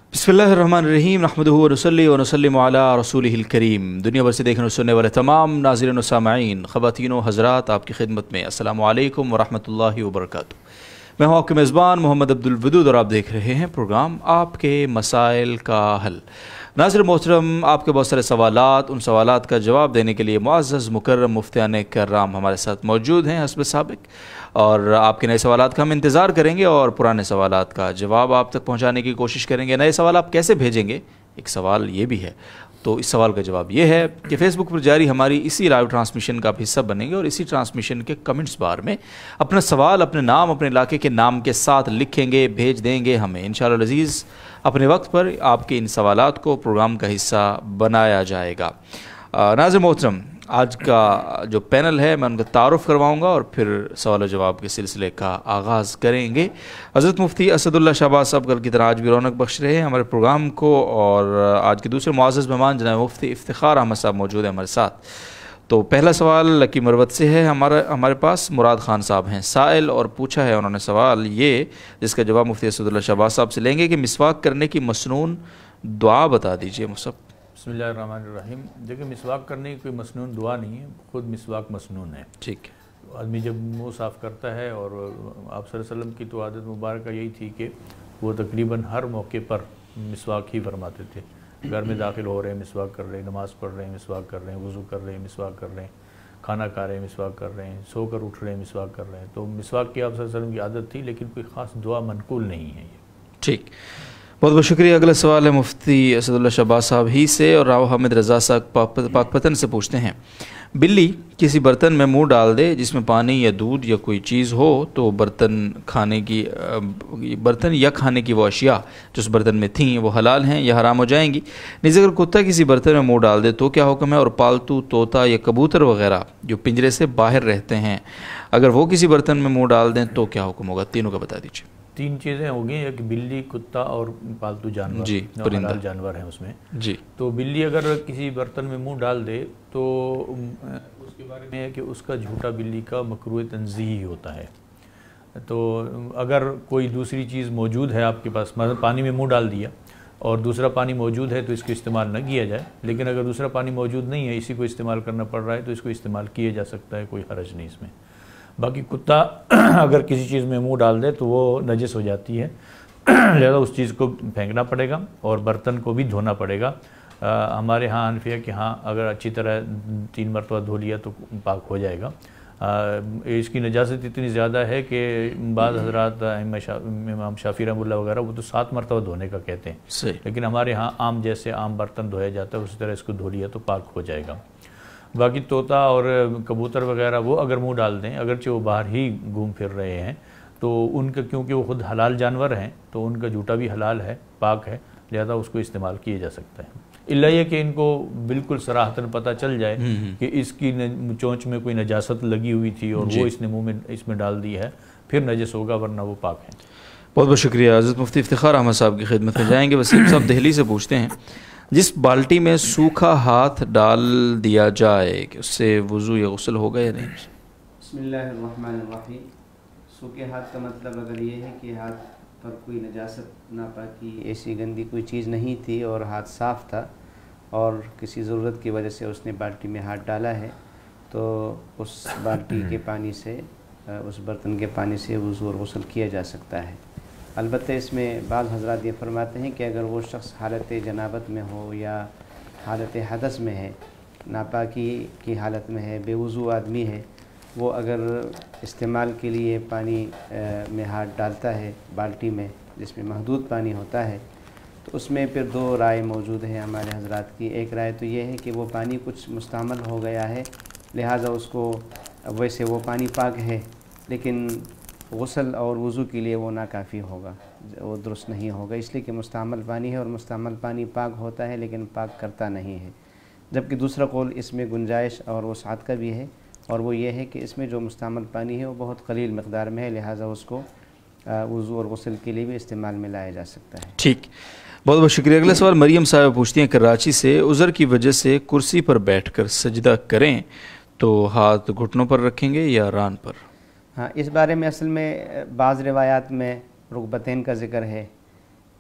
बिस्मिल्लाहिर्रहमानिर्रहीम नहमदुहु व नसल्ली व नसल्लिमु अला रसूलिहिल करीम। दुनिया भर से देखने और सुनने वाले तमाम नाज़रीन व सामईन, ख़वातीन व हज़रात, आपकी खिदमत में अस्सलामु अलैकुम व रहमतुल्लाहि व बरकातुहू। मैं हूँ आपके मेज़बान मोहम्मद अब्दुल वदूद और आप देख रहे हैं प्रोग्राम आपके मसाइल का हल। नाज़रीन मोहतरम, आपके बहुत सारे सवालात, उन सवालात का जवाब देने के लिए मुअज़्ज़ज़ मुकर्रम मुफ्तियान करराम हमारे साथ मौजूद हैं हस्ब साबिक़, और आपके नए सवालात का हम इंतज़ार करेंगे और पुराने सवालात का जवाब आप तक पहुंचाने की कोशिश करेंगे। नए सवाल आप कैसे भेजेंगे, एक सवाल ये भी है। तो इस सवाल का जवाब ये है कि फ़ेसबुक पर जारी हमारी इसी लाइव ट्रांसमिशन का आप हिस्सा बनेंगे और इसी ट्रांसमिशन के कमेंट्स बार में अपना सवाल अपने नाम, अपने इलाके के नाम के साथ लिखेंगे, भेज देंगे हमें। इंशाअल्लाह अज़ीज़ अपने वक्त पर आपके इन सवालात को प्रोग्राम का हिस्सा बनाया जाएगा। नाज़रीन मोहतरम, आज का जो पैनल है मैं उनका तारुफ़ करवाऊँगा और फिर सवाल जवाब के सिलसिले का आगाज़ करेंगे। हज़रत मुफ्ती असदुल्लाह शहबाज साहब कल की तरह आज भी रौनक बख्श रहे हैं हमारे प्रोग्राम को, और आज के दूसरे मुअज़्ज़ज़ मेहमान जनाब मुफ्ती इफ्तिखार अहमद साहब मौजूद हैं हमारे साथ। तो पहला सवाल लकी मरवत से है हमारे पास मुराद खान साहब हैं साइल, और पूछा है उन्होंने सवाल ये, जिसका जवाब मुफ्ती असदुल्लाह शहबाज साहब से लेंगे कि मिसवाक करने की मसनून दुआ बता दीजिए मुसब। बिस्मिल्लाहिर्रहमानिर्रहीम। देखिए, मिसवाक करने की कोई मसनून दुआ नहीं है, खुद मिसवाक मसनून है। ठीक है। आदमी जब मुंह साफ़ करता है, और आप सल्लल्लाहु अलैहि वसल्लम की तो आदत मुबारक यही थी कि वो तकरीबन हर मौके पर मिसवाक ही फरमाते थे। घर में दाखिल हो रहे हैं मिसवाक कर रहे हैं, नमाज़ पढ़ रहे हैं मिसवाक कर रहे हैं, वज़ू कर रहे हैं मिसवाक कर रहे हैं, खाना खा रहे हैं मिसवाक कर रहे हैं, सोकर उठ रहे हैं मिसवाक कर रहे हैं। तो मिसवाक की आप सल्लल्लाहु अलैहि वसल्लम की आदत थी, लेकिन कोई ख़ास दुआ मनकूल नहीं है ये। ठीक, बहुत बहुत शुक्रिया। अगला सवाल है मुफ्ती असदुल्लाह शहबाज साहब ही से, और राव हामिद रज़ा साहब पाकपतन से पूछते हैं, बिल्ली किसी बर्तन में मुंह डाल दे जिसमें पानी या दूध या कोई चीज़ हो, तो बर्तन या खाने की वो अशिया जो उस बर्तन में थीं वो हलाल हैं या हराम हो जाएंगी। नीचे अगर कुत्ता किसी बर्तन में मुंह डाल दे तो क्या हुक्म है, और पालतू तोता या कबूतर वगैरह जो पिंजरे से बाहर रहते हैं, अगर वो किसी बर्तन में मुंह डाल दें तो क्या हुक्म होगा? तीनों का बता दीजिए। तीन चीज़ें होंगी, एक बिल्ली, कुत्ता और पालतू जानवर, जी, परिंदा जानवर हैं उसमें जी। तो बिल्ली अगर किसी बर्तन में मुंह डाल दे तो उसके बारे में है कि उसका झूठा बिल्ली का मकरूह तंज़ीही होता है। तो अगर कोई दूसरी चीज़ मौजूद है आपके पास, मतलब पानी में मुंह डाल दिया और दूसरा पानी मौजूद है तो इसको इस्तेमाल न किया जाए, लेकिन अगर दूसरा पानी मौजूद नहीं है, इसी को इस्तेमाल करना पड़ रहा है, तो इसको इस्तेमाल किया जा सकता है, कोई हरज नहीं इसमें। बाकी कुत्ता अगर किसी चीज़ में मुंह डाल दे तो वो नजस हो जाती है, लिहाजा उस चीज़ को फेंकना पड़ेगा और बर्तन को भी धोना पड़ेगा। हमारे यहाँ हनफी है कि हाँ, अगर अच्छी तरह 3 मरतबा धो लिया तो पाक हो जाएगा। इसकी नजासत इतनी ज़्यादा है कि बाद हज़रात इमाम शाफी रहमतुल्लाह वगैरह वो तो 7 मरतबा धोने का कहते हैं, लेकिन हमारे यहाँ आम जैसे आम बर्तन धोया जाता है उसी तरह इसको धो लिया तो पाक हो जाएगा। बाकी तोता और कबूतर वगैरह वो अगर मुंह डाल दें, अगरचे वो बाहर ही घूम फिर रहे हैं, तो उनका, क्योंकि वो खुद हलाल जानवर हैं, तो उनका झूठा भी हलाल है, पाक है, लिहाजा उसको इस्तेमाल किया जा सकता है। इल्ला ये कि इनको बिल्कुल सराहतन पता चल जाए कि इसकी चोंच में कोई नजासत लगी हुई थी और वो इसने मुँह में इसमें डाल दी है, फिर नजस होगा, वरना वो पाक है। बहुत बहुत शुक्रिया। हज़रत मुफ्ती इफ्तिखार अहमद साहब की खिदमत में जाएंगे। वसीम साहब दिल्ली से पूछते हैं, जिस बाल्टी में सूखा हाथ डाल दिया जाए कि उससे वज़ू या गुस्ल होगा या नहीं? बिस्मिल्लाहिर्रहमानिर्रहीम। सूखे हाथ का मतलब अगर ये है कि हाथ पर कोई नजासत, नापाकी, ऐसी गंदी कोई चीज़ नहीं थी और हाथ साफ़ था और किसी ज़रूरत की वजह से उसने बाल्टी में हाथ डाला है, तो उस बाल्टी के पानी से, उस बर्तन के पानी से वज़ू और गुस्ल किया जा सकता है। अलबत्ता इसमें बाज़ हज़रात ये फरमाते हैं कि अगर वो शख्स हालत जनाबत में हो या हालत हदस में है, नापाकी की हालत में है, बेवुज़ू आदमी है, वो अगर इस्तेमाल के लिए पानी में हाथ डालता है बाल्टी में जिसमें महदूद पानी होता है, तो उसमें फिर 2 राय मौजूद हैं हमारे हज़रात की। एक राय तो ये है कि वो पानी कुछ मुस्तअमल हो गया है, लिहाजा उसको, वैसे वो पानी पाक है लेकिन गुस्ल और वज़ू के लिए वो नाकाफ़ी होगा, वो दुरुस्त नहीं होगा, इसलिए कि मुस्तअमल पानी है और मुस्तअमल पानी पाक होता है लेकिन पाक करता नहीं है। जबकि दूसरा कौल इसमें गुंजाइश और वसाअत का भी है, और वो ये है कि इसमें जो मुस्तअमल पानी है वो बहुत कलील मकदार में है, लिहाजा उसको वज़ू और गुस्ल के लिए भी इस्तेमाल में लाया जा सकता है। ठीक, बहुत बहुत शुक्रिया। अगला सवाल मरियम साहब पूछती हैं कराची से, उज़र की वजह से कुर्सी पर बैठकर सजदा करें तो हाथ घुटनों पर रखेंगे या रान पर? हाँ, इस बारे में असल में बाज़ रिवायात में रुकबतैन का ज़िक्र है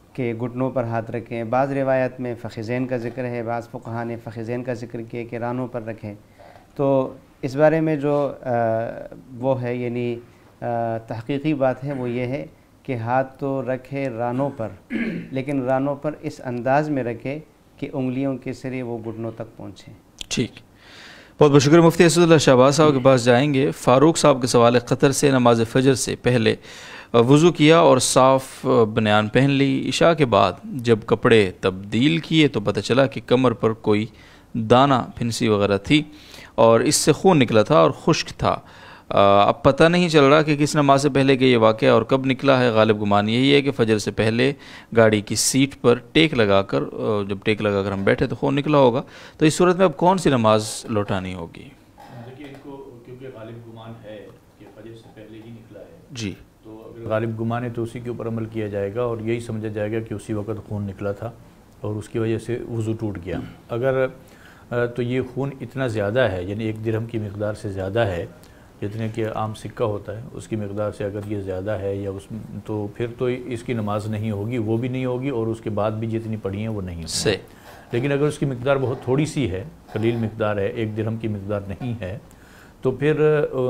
کہ گھٹنوں پر ہاتھ رکھیں. بعض روایت میں فخذین کا ذکر ہے, بعض فقہا نے فخذین کا ذکر کیا کہ رانوں پر رکھیں. تو اس بارے میں جو وہ ہے یعنی تحقیقی بات ہے وہ یہ ہے کہ ہاتھ تو رکھے رانوں پر, لیکن رانوں پر اس انداز میں رکھے کہ انگلیوں کے سرے وہ گھٹنوں تک پہنچیں. ٹھیک, بہت بہت شکریہ. مفتی اسد اللہ شہباز صاحب کے پاس جائیں گے. فاروق صاحب کے سوال قطر سے, نماز فجر سے پہلے وضو کیا اور صاف بنیان پہن لی. عشاء کے بعد جب کپڑے تبدیل کیے تو پتہ چلا کہ کمر پر کوئی دانہ پھنسی وغیرہ تھی اور اس سے خون نکلا تھا اور خشک تھا. اب پتہ نہیں چل رہا کہ کس نماز سے پہلے کہ یہ واقعہ اور کب نکلا ہے. غالب گمان یہی ہے کہ فجر سے پہلے گاڑی کی سیٹ پر ٹیک لگا کر, جب ٹیک لگا کر ہم بیٹھے تو خون نکلا ہوگا. تو اس صورت میں اب کون سی نماز لوٹانی ہوگی؟ دیکھیے ان کو کیونکہ غالب گمان ہے کہ فجر سے پہلے ہی نکلا ہے جی, تو اگر غالب گمان ہے تو اسی کے اوپر عمل کیا جائے گا اور یہی سمجھا جائے گا کہ اسی وقت خون نکلا تھا اور اس کی وجہ سے وضو ٹوٹ گیا. اگر تو یہ خون اتنا زیادہ ہے, یعنی 1 درہم کی مقدار سے زیادہ ہے, جتنے کہ عام سکہ ہوتا ہے اس کی مقدار سے اگر یہ زیادہ ہے یا اس تو پھر تو اس کی نماز نہیں ہوگی, وہ بھی نہیں ہوگی اور اس کے بعد بھی جتنی پڑھی ہیں وہ نہیں ہوگی. لیکن اگر اس کی مقدار بہت تھوڑی سی ہے, قلیل مقدار ہے, 1 درہم کی مقدار نہیں ہے, تو پھر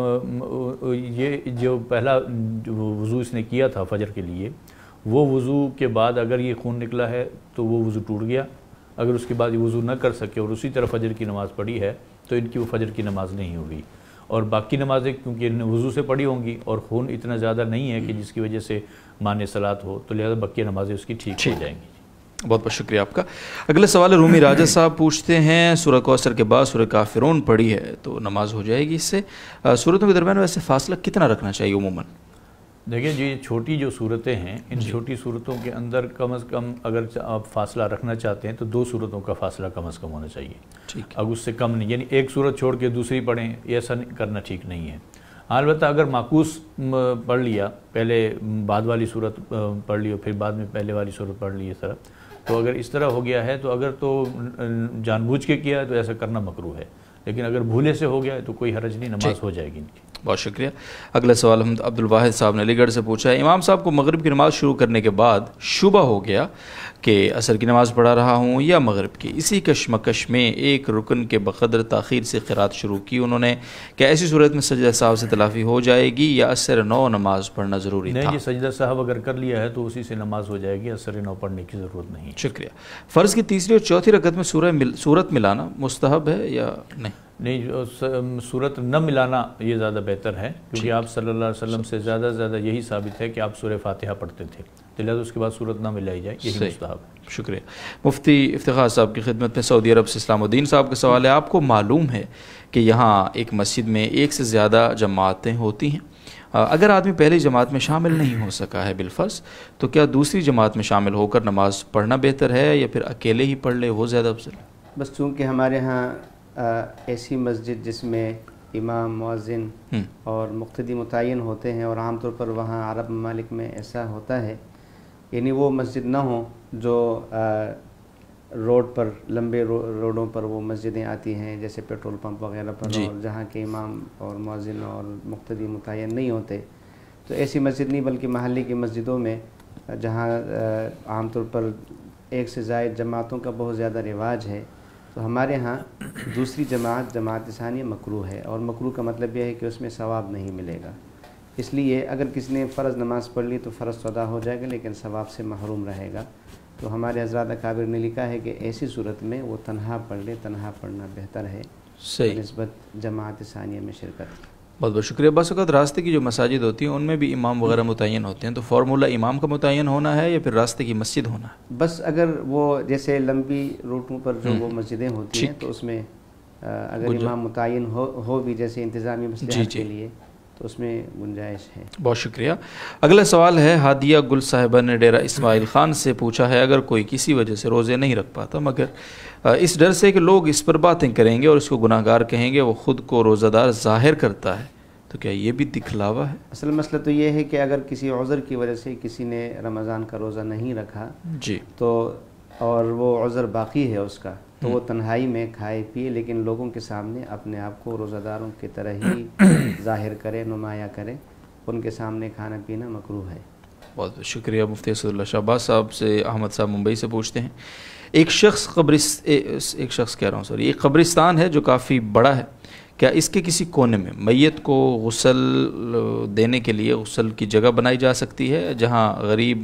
یہ جو پہلا وضو اس نے کیا تھا فجر کے لیے, وہ وضو کے بعد اگر یہ خون نکلا ہے تو وہ وضو ٹوٹ گیا. اگر اس کے بعد یہ وضو نہ کر سکے اور اسی طرح فجر کی نماز پڑھی ہے تو ان کی وہ فجر کی نماز نہیں ہوگی. اور باقی نمازیں کیونکہ ان نے وضو سے پڑھی ہوں گی اور خون اتنا زیادہ نہیں ہے کہ جس کی وجہ سے مانع صلاۃ ہو, تو لہذا باقی نمازیں اس کی ٹھیک ہو جائیں گی. بہت بہت شکریہ آپ کا. اگلے سوال رومی راجہ صاحب پوچھتے ہیں, سورہ کوثر کے بعد سورہ کافرون پڑھی ہے تو نماز ہو جائے گی اس سے؟ سورتوں کے درمیان ویسے فاصلہ کتنا رکھنا چاہیے عموماً؟ دیکھیں جی, چھوٹی جو صورتیں ہیں ان چھوٹی صورتوں کے اندر کم از کم اگر آپ فاصلہ رکھنا چاہتے ہیں تو 2 صورتوں کا فاصلہ کم از کم ہونا چاہیے. ٹھیک, اب اس سے کم نہیں, یعنی ایک صورت چھوڑ کے دوسری پڑھیں, ایسا کرنا ٹھیک نہیں ہے. البتہ اگر معکوس پڑھ لیا, پہلے بعد والی صورت پڑھ لی اور پھر بعد میں پہلے والی صورت پڑھ لی اس طرح, تو اگر اس طرح ہو گیا ہے تو اگر تو جان بوجھ کے کیا ہے تو ایسا کرنا مکروہ ہے, لیکن اگر بھولے سے ہو گیا ہے تو کوئی حرج نہیں, نماز ہو جائے گی ان کی. بہت شکریہ. اگلا سوال ہم عبد الواحد صاحب نے علی گڑھ سے پوچھا ہے, امام صاحب کو مغرب کی نماز شروع کرنے کے بعد شبہ ہو گیا کہ عصر کی نماز پڑھا رہا ہوں یا مغرب کی. اسی کشمکش میں ایک رکن کے بقدر تاخیر سے قرات شروع کی انہوں نے, کیا ایسی صورت میں سجدہ سہو سے تلافی ہو جائے گی یا عصر 9 نماز پڑھنا ضروری تھا؟ نہیں, یہ سجدہ سہو اگر کر لیا ہے تو اسی سے نماز ہو جائے گی, عصر 9 پڑھنے کی ضرورت نہیں. شکریہ. فرض کی تیسری اور چوتھی رکعت میں سورت ملانا مستحب ہے یا نہیں؟ نہیں, صورت نہ ملانا یہ زیادہ بہتر ہے, کیونکہ آپ صلی اللہ علیہ وسلم سے زیادہ یہی ثابت ہے کہ آپ سورہ فاتحہ پڑھتے تھے, لہٰذا اس کے بعد صورت نہ ملائی جائے, یہی مستحب ہے. شکریہ. مفتی افتخار صاحب کی خدمت میں سعودی عرب سے اسلام الدین صاحب کا سوال ہے, آپ کو معلوم ہے کہ یہاں ایک مسجد میں 1 سے زیادہ جماعتیں ہوتی ہیں, اگر آدمی پہلی جماعت میں شامل نہیں ہو سکا ہے بالفرض, تو کیا دوسری جماعت میں شامل ہو کر نماز پڑھنا بہتر ہے یا پھر اکیلے ہی پڑھ لے وہ زیادہ افضل ہے؟ بس چونکہ ہمارے ہاں ایسی مسجد جس میں امام, مؤذن اور مقتدی متعین ہوتے ہیں, اور عام طور پر وہاں عرب ممالک میں ایسا ہوتا ہے, یعنی وہ مسجد نہ ہوں جو روڈ پر, لمبے روڈوں پر وہ مسجدیں آتی ہیں جیسے پیٹرول پمپ وغیرہ پر, اور جہاں کے امام اور مؤذن اور مقتدی متعین نہیں ہوتے, تو ایسی مسجد نہیں بلکہ محلے کی مسجدوں میں جہاں عام طور پر 1 سے زائد جماعتوں کا بہت زیادہ رواج ہے, تو ہمارے ہاں دوسری جماعت ثانیہ مکروہ ہے, اور مکروہ کا مطلب یہ ہے کہ اس میں ثواب نہیں ملے گا. اس لیے اگر کسی نے فرض نماز پڑھ لی تو فرض تو ادا ہو جائے گا لیکن ثواب سے محروم رہے گا. تو ہمارے حضرات اکابر نے لکھا ہے کہ ایسی صورت میں وہ تنہا پڑھ لے, تنہا پڑھنا بہتر ہے نسبت جماعت ثانیہ میں شرکت. بہت بہت شکریہ. بس اوقات راستے کی جو مساجد ہوتی ہیں ان میں بھی امام وغیرہ متعین ہوتے ہیں, تو فارمولہ امام کا متعین ہونا ہے یا پھر راستے کی مسجد ہونا ہے؟ بس اگر وہ جیسے لمبی روٹوں پر جو وہ مسجدیں ہوتی ہیں تو اس میں اگر امام متعین ہو بھی جیسے انتظامی مصلحت کے لیے, تو اس میں گنجائش ہے. بہت شکریہ. اگلا سوال ہے ہادیہ گل صاحبہ نے ڈیرہ اسماعیل خان سے پوچھا ہے, اگر کوئی کسی وجہ سے روزے نہیں رکھ پاتا مگر اس ڈر سے کہ لوگ اس پر باتیں کریں گے اور اس کو گناہ گار کہیں گے, وہ خود کو روزہ دار ظاہر کرتا ہے, تو کیا یہ بھی دکھلاوا ہے؟ اصل مسئلہ تو یہ ہے کہ اگر کسی عذر کی وجہ سے کسی نے رمضان کا روزہ نہیں رکھا تو اور وہ عذر باقی ہے اس کا, تو وہ تنہائی میں کھائے پیے لیکن لوگوں کے سامنے اپنے آپ کو روزہ داروں کی طرح ہی ظاہر کرے, نمایاں کرے, ان کے سامنے کھانا پینا مکروہ ہے. بہت بہت شکریہ مفتی اسداللہ شہباز صاحب سے. احمد صاحب ممبئی سے پوچھتے ہیں ایک قبرستان ہے جو کافی بڑا ہے، کیا اس کے کسی کونے میں میت کو غسل دینے کے لیے غسل کی جگہ بنائی جا سکتی ہے جہاں غریب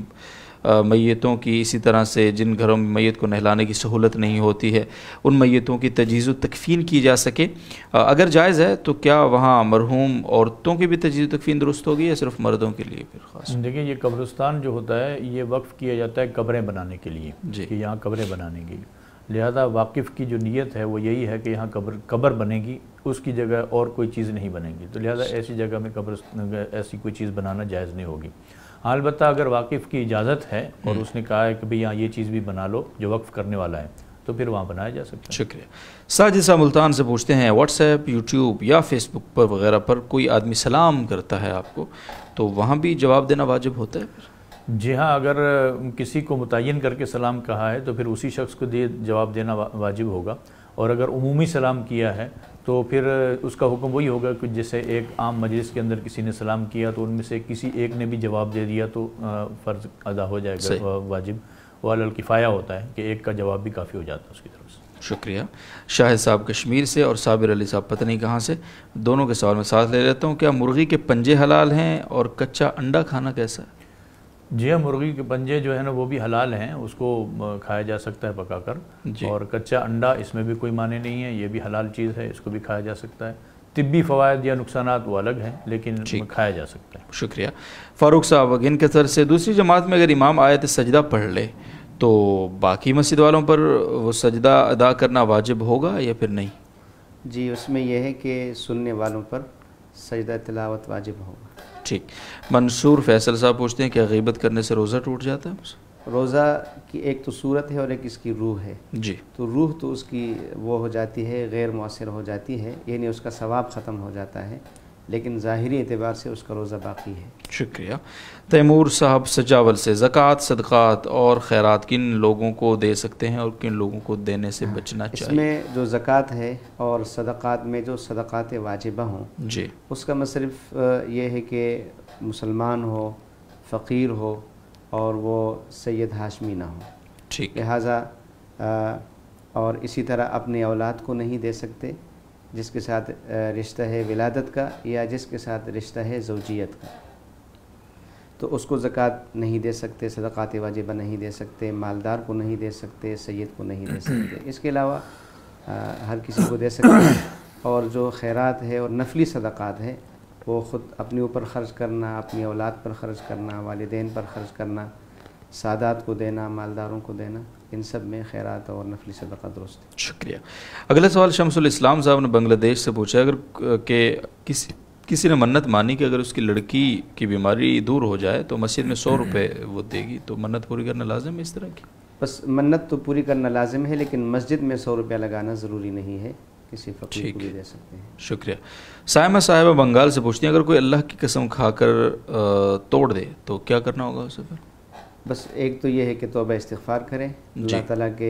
میتوں کی، اسی طرح سے جن گھروں میں میت کو نہلانے کی سہولت نہیں ہوتی ہے ان میتوں کی تجہیز و تکفین کی جا سکے؟ اگر جائز ہے تو کیا وہاں مرحوم عورتوں کی بھی تجہیز و تکفین درست ہوگی یا صرف مردوں کے لیے پھر خاص؟ دیکھیں یہ قبرستان جو ہوتا ہے یہ وقف کیا جاتا ہے قبریں بنانے کے لیے کہ یہاں قبریں بنانے کی، لہذا واقف کی جو نیت ہے وہ یہی ہے کہ یہاں قبر بنے گی، اس کی جگہ اور کوئی چیز نہیں بنے گی، تو لہذا ایسی جگہ میں ایسی کوئی چیز بنانا جائز نہیں ہوگی. البتہ اگر واقف کی اجازت ہے اور اس نے کہا ہے کہ بھئی یہاں یہ چیز بھی بنا لو جو وقف کرنے والا ہے تو پھر وہاں بنایا جا سکتا ہے. شکریہ. ساجد صاحب ملتان سے پوچھتے ہیں واٹس ایپ، یوٹیوب یا فیس بک پر وغیرہ پر کوئی آدمی سلام کرتا ہے آپ کو تو وہاں بھی جواب دینا واجب ہوتا ہے پھر؟ جی ہاں، اگر کسی کو متعین کر کے سلام کہا ہے تو پھر اسی شخص کو جواب دینا واجب ہوگا، اور اگر عمومی سلام کیا ہے تو پھر اس کا حکم وہی ہوگا کہ جیسے ایک عام مجلس کے اندر کسی نے سلام کیا تو ان میں سے کسی ایک نے بھی جواب دے دیا تو فرض ادا ہو جائے گا، واجب وہ علی الکفایہ ہوتا ہے کہ ایک کا جواب بھی کافی ہو جاتا ہے اس کی طرف سے. شکریہ. شاہد صاحب کشمیر سے اور صابر علی صاحب پتہ نہیں کہاں سے، دونوں کے سوال میں ساتھ لے لیتا ہوں. کیا مرغی کے پنجے حلال ہیں اور کچا انڈا کھانا کیسا ہے؟ جی ہاں، مرغی کے پنجے جو ہے نا وہ بھی حلال ہیں، اس کو کھایا جا سکتا ہے پکا کر، اور کچا انڈا اس میں بھی کوئی معنی نہیں ہے، یہ بھی حلال چیز ہے، اس کو بھی کھایا جا سکتا ہے. طبی فوائد یا نقصانات وہ الگ ہیں لیکن کھایا جا سکتا ہے. شکریہ. فاروق صاحب اگین قطر سے، دوسری جماعت میں اگر امام آیت سجدہ پڑھ لے تو باقی مسجد والوں پر وہ سجدہ ادا کرنا واجب ہوگا یا پھر نہیں؟ جی اس میں یہ ہے کہ سننے والوں پر سجدہ تلاوت واجب ہوگا. ٹھیک. منصور فیصل صاحب پوچھتے ہیں کہ غیبت کرنے سے روزہ ٹوٹ جاتا ہے؟ روزہ کی ایک تو صورت ہے اور ایک اس کی روح ہے. جی. تو روح تو اس کی وہ ہو جاتی ہے، غیر مؤثر ہو جاتی ہے، یعنی اس کا ثواب ختم ہو جاتا ہے، لیکن ظاہری اعتبار سے اس کا روزہ باقی ہے. شکریہ. تیمور صاحب سجاول سے، زکوٰۃ، صدقات اور خیرات کن لوگوں کو دے سکتے ہیں اور کن لوگوں کو دینے سے بچنا چاہیے؟ اس میں جو زکوٰۃ ہے اور صدقات میں جو صدقات واجبہ ہوں جی اس کا مصرف یہ ہے کہ مسلمان ہو، فقیر ہو اور وہ سید ہاشمی نہ ہو. ٹھیک. لہٰذا اور اسی طرح اپنی اولاد کو نہیں دے سکتے جس کے ساتھ رشتہ ہے ولادت کا یا جس کے ساتھ رشتہ ہے زوجیت کا، تو اس کو زکوٰۃ نہیں دے سکتے، صدقات واجبہ نہیں دے سکتے، مالدار کو نہیں دے سکتے، سید کو نہیں دے سکتے. اس کے علاوہ ہر کسی کو دے سکتے ہیں. اور جو خیرات ہے اور نفلی صدقات ہے وہ خود اپنے اوپر خرچ کرنا، اپنی اولاد پر خرچ کرنا، والدین پر خرچ کرنا، سادات کو دینا، مالداروں کو دینا، ان سب میں خیرات اور نفلی صدقہ درست ہے. شکریہ. اگلا سوال شمس الاسلام صاحب نے بنگلہ دیش سے پوچھا اگر کہ کسی نے منت مانی کہ اگر اس کی لڑکی کی بیماری دور ہو جائے تو مسجد میں 100 روپے وہ دے گی، تو منت پوری کرنا لازم ہے اس طرح کی؟ بس منت تو پوری کرنا لازم ہے لیکن مسجد میں 100 روپیہ لگانا ضروری نہیں ہے، کسی فقیر کو بھی دے سکتے ہیں. شکریہ. سائمہ صاحبہ بنگال سے پوچھتی ہیں اگر کوئی اللہ کی قسم کھا کر توڑ دے تو کیا کرنا ہوگا اسے پھر؟ بس ایک تو یہ ہے کہ توبہ استغفار کریں، اللہ تعالیٰ کے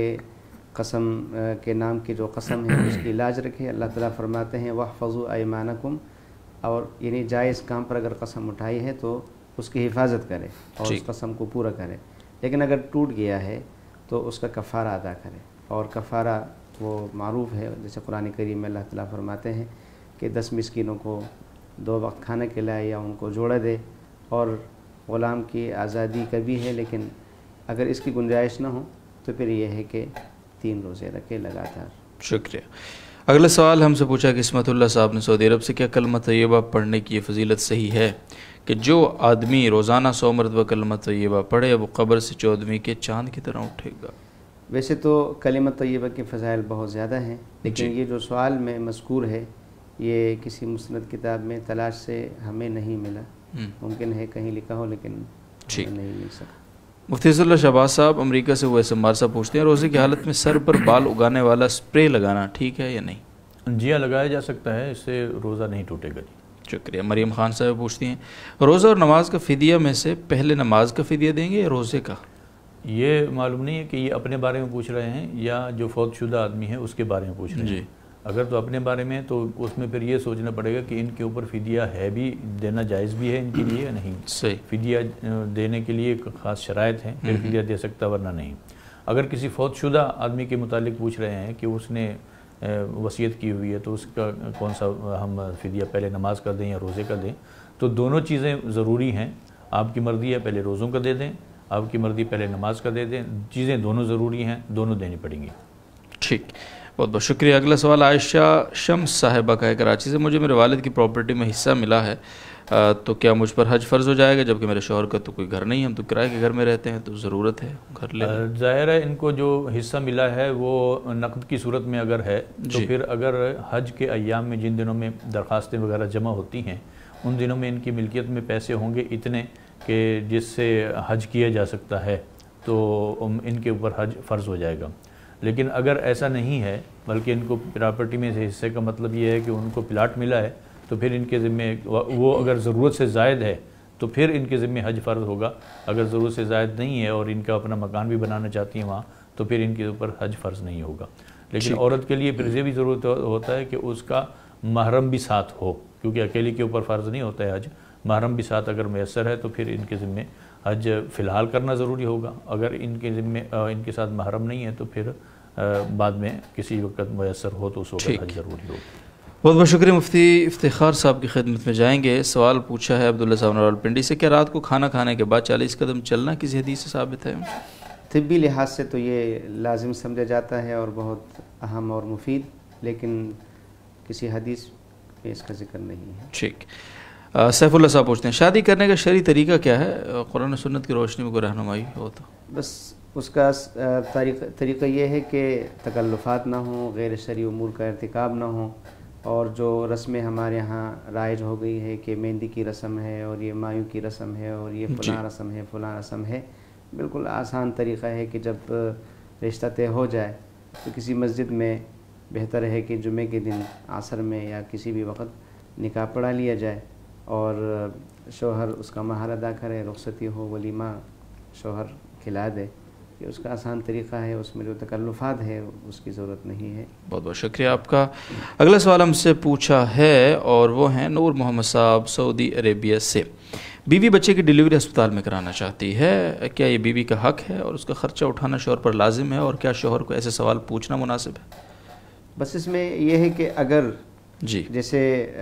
قسم کے نام کی جو قسم ہے اس کی لاج رکھے. اللہ تعالیٰ فرماتے ہیں وَاحْفَظُوا أَيْمَانَكُمْ، اور یعنی جائز کام پر اگر قسم اٹھائی ہے تو اس کی حفاظت کرے اور اس قسم کو پورا کرے. لیکن اگر ٹوٹ گیا ہے تو اس کا کفارہ ادا کرے، اور کفارہ وہ معروف ہے، جیسے قرآن کریم میں اللہ تعالیٰ فرماتے ہیں کہ 10 مسکینوں کو 2 وقت کھانا کھلائے یا ان کو جوڑا دے. اور غلام کی آزادی کا بھی ہے، لیکن اگر اس کی گنجائش نہ ہو تو پھر یہ ہے کہ 3 روزے رکھے لگاتار. شکریہ. اگلا سوال ہم سے پوچھا کہ قسمت اللہ صاحب نے سعودی عرب سے، کیا کلمہ طیبہ پڑھنے کی یہ فضیلت صحیح ہے کہ جو آدمی روزانہ 100 مرتبہ کلمہ طیبہ پڑھے وہ قبر سے 14ویں کے چاند کی طرح اٹھے گا؟ ویسے تو کلمہ طیبہ کے فضائل بہت زیادہ ہیں، لیکن یہ جو سوال میں مذکور ہے یہ کسی مسند کتاب میں تلاش سے ہمیں نہیں ملا. ممکن ہے کہیں لکھا ہو لیکن نہیں مل سکا. مفتی اسداللہ شہباز صاحب امریکہ سے وہ SMR صاحب پوچھتے ہیں روزے کی حالت میں سر پر بال اگانے والا سپرے لگانا ٹھیک ہے یا نہیں؟ جی ہاں، لگایا جا سکتا ہے، اس سے روزہ نہیں ٹوٹے گا. شکریہ. مریم خان صاحب پوچھتی ہیں روزہ اور نماز کا فدیہ میں سے پہلے نماز کا فدیہ دیں گے یا روزے کا؟ یہ معلوم نہیں ہے کہ یہ اپنے بارے میں پوچھ رہے ہیں یا جو فوت شدہ آدمی ہے اس کے بارے میں پوچھ رہے ہیں. اگر تو اپنے بارے میں تو اس میں پھر یہ سوچنا پڑے گا کہ ان کے اوپر فدیہ ہے بھی دینا جائز بھی ہے ان کے لیے یا نہیں. صحیح. فدیہ دینے کے لیے ایک خاص شرائط ہیں، پھر فدیہ دے سکتا ورنہ نہیں. اگر کسی فوت شدہ آدمی کے متعلق پوچھ رہے ہیں کہ اس نے وصیت کی ہوئی ہے تو اس کا کون سا ہم فدیہ پہلے نماز کا دیں یا روزے کا دیں، تو دونوں چیزیں ضروری ہیں. آپ کی مرضی ہے پہلے روزوں کا دے دیں، آپ کی مرضی پہلے نماز کا دے دیں، چیزیں دونوں ضروری ہیں، دونوں دینی پڑیں گی. ٹھیک، بہت بہت شکریہ. اگلا سوال عائشہ شمس صاحبہ کا ہے کراچی سے. مجھے میرے والد کی پراپرٹی میں حصہ ملا ہے تو کیا مجھ پر حج فرض ہو جائے گا؟ جبکہ میرے شوہر کا تو کوئی گھر نہیں ہے، ہم تو کرائے کے گھر میں رہتے ہیں، تو ضرورت ہے گھر لے. ظاہر ہے ان کو جو حصہ ملا ہے وہ نقد کی صورت میں اگر ہے تو پھر اگر حج کے ایام میں جن دنوں میں درخواستیں وغیرہ جمع ہوتی ہیں ان دنوں میں ان کی ملکیت میں پیسے ہوں گے اتنے کہ جس سے حج کیا جا سکتا ہے تو ان کے اوپر حج فرض ہو جائے گا. لیکن اگر ایسا نہیں ہے بلکہ ان کو پراپرٹی میں سے حصے کا مطلب یہ ہے کہ ان کو پلاٹ ملا ہے تو پھر ان کے ذمے وہ اگر ضرورت سے زائد ہے تو پھر ان کے ذمے حج فرض ہوگا. اگر ضرورت سے زائد نہیں ہے اور ان کا اپنا مکان بھی بنانا چاہتی ہیں وہاں تو پھر ان کے اوپر حج فرض نہیں ہوگا. لیکن عورت کے لیے پھر یہ بھی ضرورت ہوتا ہے کہ اس کا محرم بھی ساتھ ہو، کیونکہ اکیلی کے اوپر فرض نہیں ہوتا ہے حج. محرم بھی ساتھ اگر میسر ہے تو پھر ان کے ذمے حج فی الحال کرنا ضروری ہوگا. اگر ان کے ذمے ان کے ساتھ محرم نہیں ہے تو پھر بعد میں کسی وقت میسر ہو تو اس وقت حج ضروری ہوگا. بہت بہت شکریہ. مفتی افتخار صاحب کی خدمت میں جائیں گے. سوال پوچھا ہے عبداللہ صاحب راولپنڈی سے، کیا رات کو کھانا کھانے کے بعد 40 قدم چلنا کسی حدیث سے ثابت ہے؟ طبی لحاظ سے تو یہ لازم سمجھا جاتا ہے اور بہت اہم اور مفید، لیکن کسی حدیث میں اس کا ذکر نہیں ہے. ٹھیک. سیف اللہ صاحب پوچھتے ہیں شادی کرنے کا شرعی طریقہ کیا ہے؟ قرآن و سنت کی روشنی میں کوئی رہنمائی ہو تو. بس اس کا طریقہ یہ ہے کہ تکلفات نہ ہوں، غیر شرعی امور کا ارتکاب نہ ہوں، اور جو رسمیں ہمارے ہاں رائج ہو گئی ہے کہ مہندی کی رسم ہے اور یہ مایوں کی رسم ہے اور یہ فلاں رسم ہے فلاں رسم ہے، بالکل آسان طریقہ ہے کہ جب رشتہ طے ہو جائے تو کسی مسجد میں بہتر ہے کہ جمعے کے دن عصر میں یا کسی بھی وقت نکاح پڑھا لیا جائے اور شوہر اس کا مہر ادا کرے، رخصتی ہو، ولیمہ شوہر کھلا دے. یہ اس کا آسان طریقہ ہے، اس میں جو تکلفات ہے اس کی ضرورت نہیں ہے. بہت بہت شکریہ آپ کا. اگلا سوال ہم سے پوچھا ہے اور وہ ہیں نور محمد صاحب سعودی عربیہ سے. بیوی بچے کی ڈیلیوری اسپتال میں کرانا چاہتی ہے، کیا یہ بیوی کا حق ہے اور اس کا خرچہ اٹھانا شوہر پر لازم ہے، اور کیا شوہر کو ایسے سوال پوچھنا مناسب ہے؟ بس اس میں یہ ہے کہ اگر جی جیسے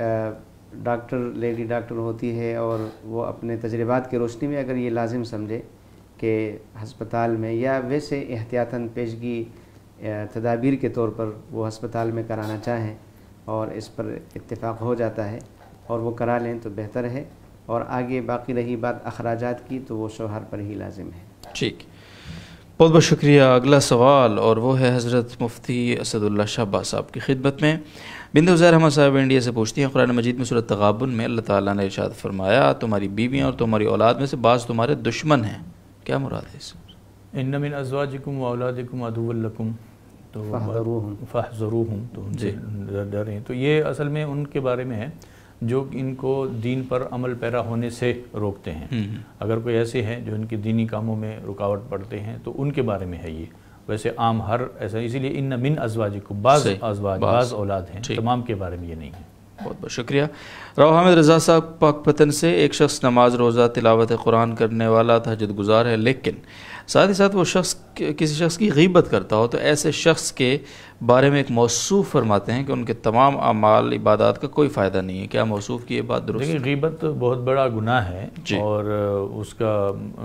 ڈاکٹر لیڈی ڈاکٹر ہوتی ہے اور وہ اپنے تجربات کی روشنی میں اگر یہ لازم سمجھے کہ ہسپتال میں یا ویسے احتیاطاً پیشگی تدابیر کے طور پر وہ ہسپتال میں کرانا چاہیں اور اس پر اتفاق ہو جاتا ہے اور وہ کرا لیں تو بہتر ہے، اور آگے باقی رہی بات اخراجات کی تو وہ شوہر پر ہی لازم ہے. ٹھیک، بہت بہت شکریہ. اگلا سوال اور وہ ہے حضرت مفتی اسد اللہ شہباز صاحب کی خدمت میں. بنت عزیر احمد صاحب انڈیا سے پوچھتی ہیں قرآن مجید میں سورۃ تغابن میں اللہ تعالیٰ نے ارشاد فرمایا تمہاری بیویاں اور تمہاری اولاد میں سے بعض تمہارے دشمن ہیں، کیا مراد ہے اس سے؟ ان من ازواجکم و اولادکم عدو لکم تو فاحذروہم، تو ان سے ڈریں. تو یہ اصل میں ان کے بارے میں ہے جو ان کو دین پر عمل پیرا ہونے سے روکتے ہیں. اگر کوئی ایسے ہیں جو ان کے دینی کاموں میں رکاوٹ پڑتے ہیں تو ان کے بارے میں ہے یہ. ویسے عام ہر ایسا، اسی لیے ان من ازواجکم بعض ازواج بعض اولاد ہیں، تمام کے بارے میں یہ نہیں ہے. بہت بہت شکریہ. راؤ حامد رضا صاحب پاک پتن سے، ایک شخص نماز روزہ تلاوت قرآن کرنے والا تہجد گزار ہے، لیکن ساتھ ہی ساتھ وہ شخص کسی شخص کی غیبت کرتا ہو، تو ایسے شخص کے بارے میں ایک موصوف فرماتے ہیں کہ ان کے تمام اعمال عبادات کا کوئی فائدہ نہیں ہے. کیا موصوف کی یہ بات درست ہے؟ لیکن غیبت بہت بڑا گناہ ہے اور اس کا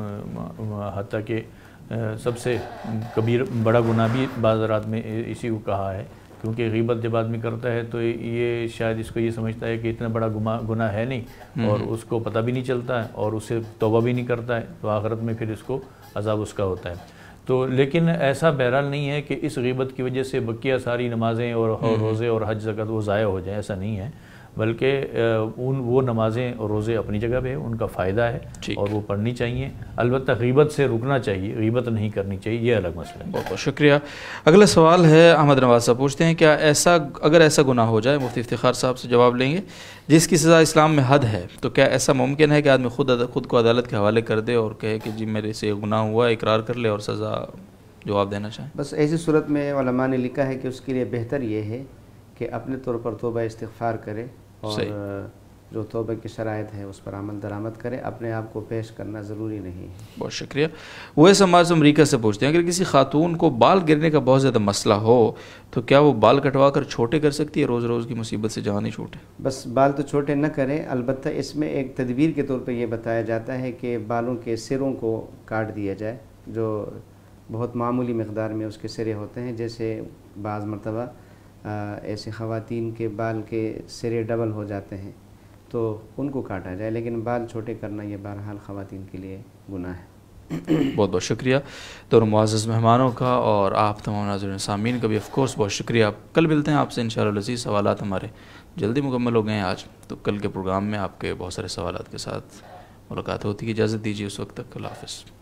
حتیٰ کہ سب سے کبیر بڑا گناہ بھی بعض رات میں اسی کو کہا ہے، کیونکہ غیبت جب آدمی کرتا ہے تو یہ شاید اس کو یہ سمجھتا ہے کہ اتنا بڑا گناہ ہے نہیں اور اس کو پتہ بھی نہیں چلتا ہے اور اس سے توبہ بھی نہیں کرتا ہے، تو آخرت میں پھر اس کو عذاب اس کا ہوتا ہے. تو لیکن ایسا بہرحال نہیں ہے کہ اس غیبت کی وجہ سے بقیہ ساری نمازیں اور روزے اور حج زکوٰۃ وہ ضائع ہو جائیں، ایسا نہیں ہے، بلکہ وہ نمازیں اور روزے اپنی جگہ پہ ان کا فائدہ ہے اور وہ پڑھنی چاہیے. البتہ غیبت سے رکنا چاہیے، غیبت نہیں کرنی چاہیے، یہ الگ مسئلہ ہے. بہت بہت شکریہ. اگلا سوال ہے احمد نواز صاحب پوچھتے ہیں کیا اگر ایسا گناہ ہو جائے، مفتی افتخار صاحب سے جواب لیں گے، جس کی سزا اسلام میں حد ہے، تو کیا ایسا ممکن ہے کہ آدمی خود کو عدالت کے حوالے کر دے اور کہے کہ جی میرے سے گناہ ہوا، اقرار کر لے اور سزا جواب دینا چاہے؟ بس ایسی صورت میں علماء نے لکھا ہے کہ اس کے لیے بہتر یہ ہے کہ اپنے طور پر توبہ استغفار کرے اور جو توبہ کی شرائط ہے اس پر عمل درآمد کرے، اپنے آپ کو پیش کرنا ضروری نہیں ہے۔ بہت شکریہ۔ وہ سماج امریکہ سے پوچھتے ہیں اگر کسی خاتون کو بال گرنے کا بہت زیادہ مسئلہ ہو تو کیا وہ بال کٹوا کر چھوٹے کر سکتی ہے، روز روز کی مصیبت سے جہاں نہیں چھوٹے؟ بس بال تو چھوٹے نہ کریں، البتہ اس میں ایک تدبیر کے طور پہ یہ بتایا جاتا ہے کہ بالوں کے سروں کو کاٹ دیا جائے، جو بہت معمولی مقدار میں اس کے سرے ہوتے ہیں، جیسے بعض مرتبہ ایسے خواتین کے بال کے سرے ڈبل ہو جاتے ہیں تو ان کو کاٹا جائے، لیکن بال چھوٹے کرنا یہ بہرحال خواتین کے لیے گناہ ہے۔ بہت بہت شکریہ دونوں معزز مہمانوں کا، اور آپ تمام ناظرین سامعین کا بھی آف کورس بہت شکریہ۔ کل ملتے ہیں آپ سے انشاءاللہ العزیز، سوالات ہمارے جلدی مکمل ہو گئے ہیں آج، تو کل کے پروگرام میں آپ کے بہت سارے سوالات کے ساتھ ملاقات ہوتی ہے۔ اجازت دیجیے اس وقت تک، اللہ حافظ۔